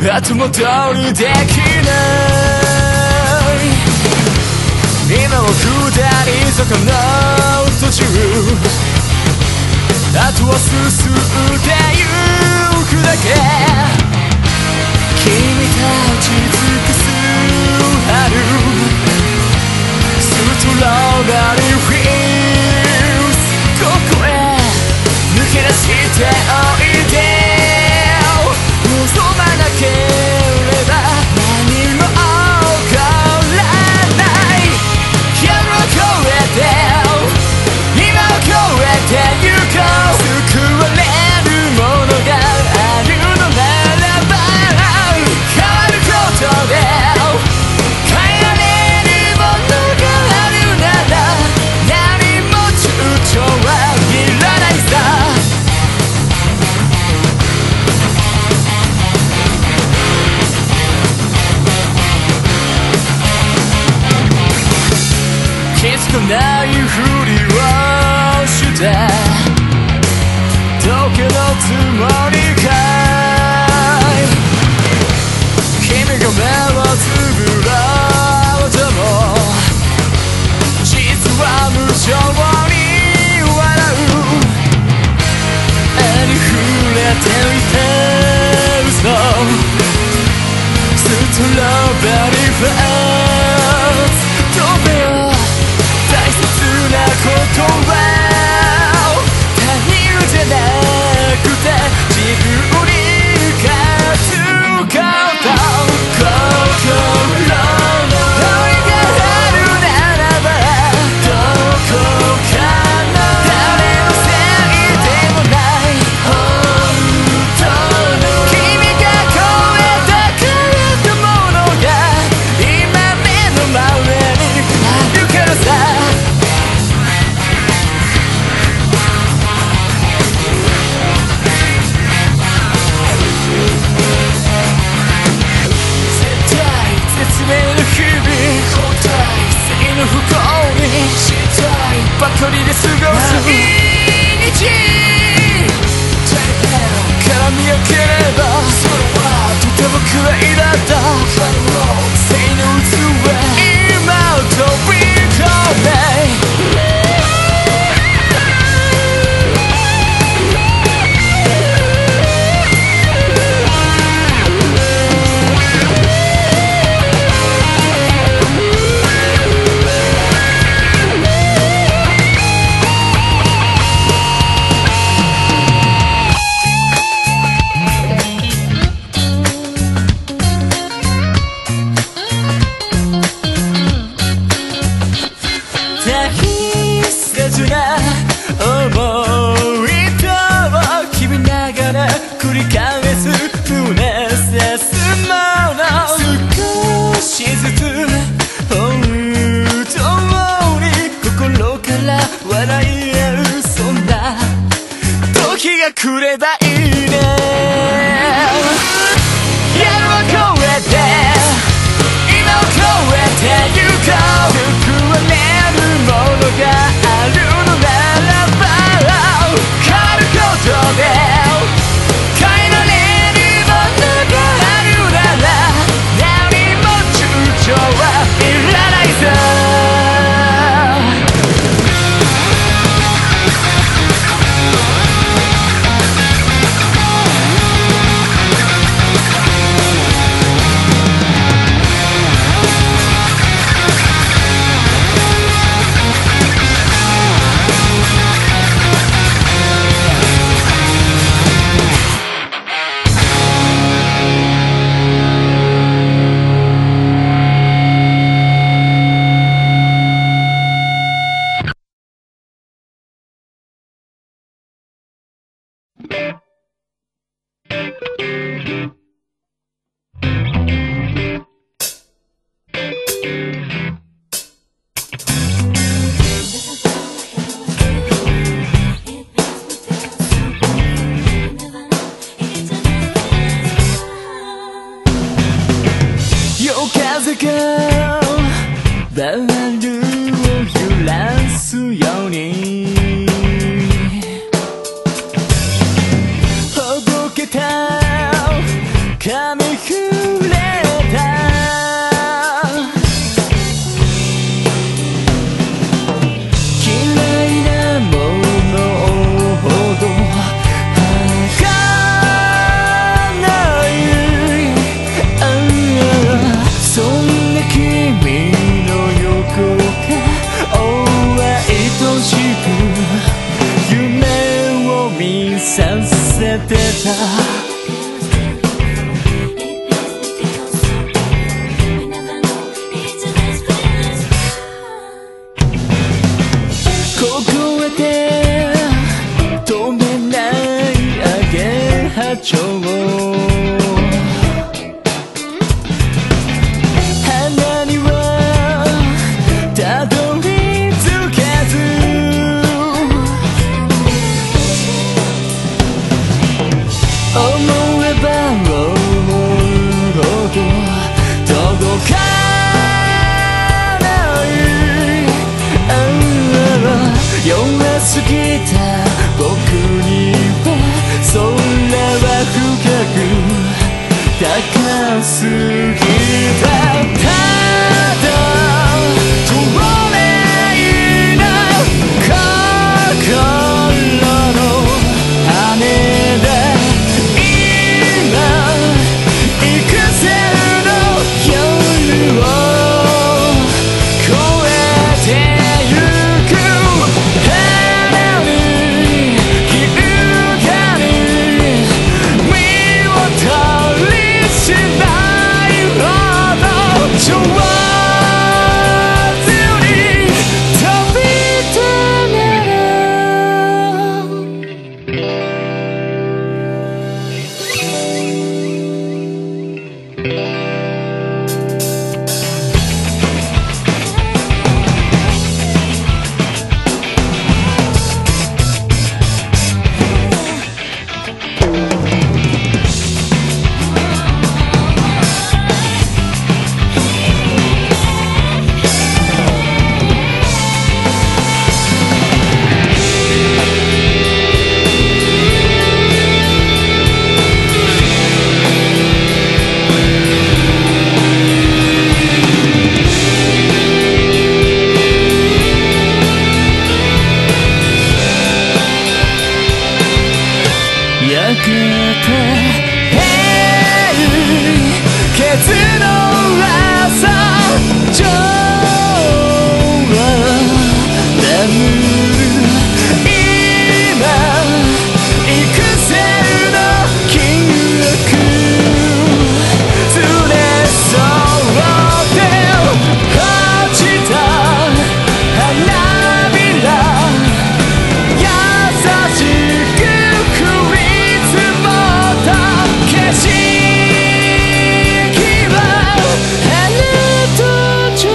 後戻りできない今は下り坂の途中あとは進んでゆくだけ君たち尽くす春ストロベリーフィーズここへ抜け出しておいで望まなければ何も起こらない夜を越えて今を越えてゆこう救われるものがあるのならば変わることで変えられるものがあるなら何も躊躇はいらないさ気づかないふりをして時計のつもりかい君が目をつぶろうとも実は無情に笑う絵に触れていて嘘ストロベリーファーズ止めよう大切なことは他人じゃなくて自分に勝つこと心の問いがあるならばどこかの誰のせいでもない本当の君が超えたからものが今目の前にあるからさ絶命の日々交代性の不幸にしたいばかりで過ごす毎日絡みよければそれはとてもくらいだった性の器今を飛び込め繰り返す胸せすもの少しずつ本当に心から笑い合うそんな時が来ればいいね夜を越えて今を越えてゆこう救われるものがあるのならば変わることで変えられるものがあるなら何も躊躇はいらないさしく夢を見させてた凍えて止めないアゲハチョウ花にはたどり着けず思えば思うほど届かない弱すぎた僕には空は深く高すぎたただ透明な心の羽で今幾千の夜を越えてゆく花に静かに身を取りしないほど上手に飛びたなら焼けてケツの朝ジョーは眠る今幾千の記憶連れ添って落ちた花びら優しく降り景色はあなた上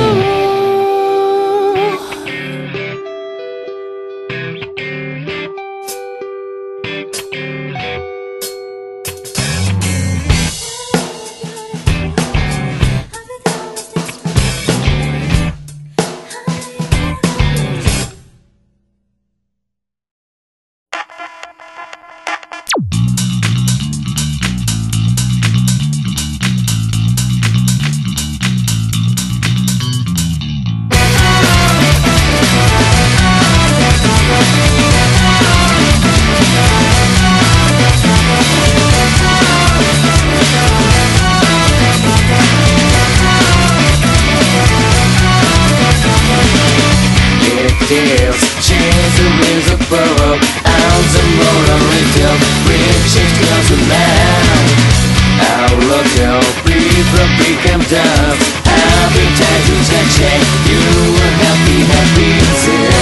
Chase the winds of burrow out the road on retail reaching close to land our local people become dumb happy times can change you were happy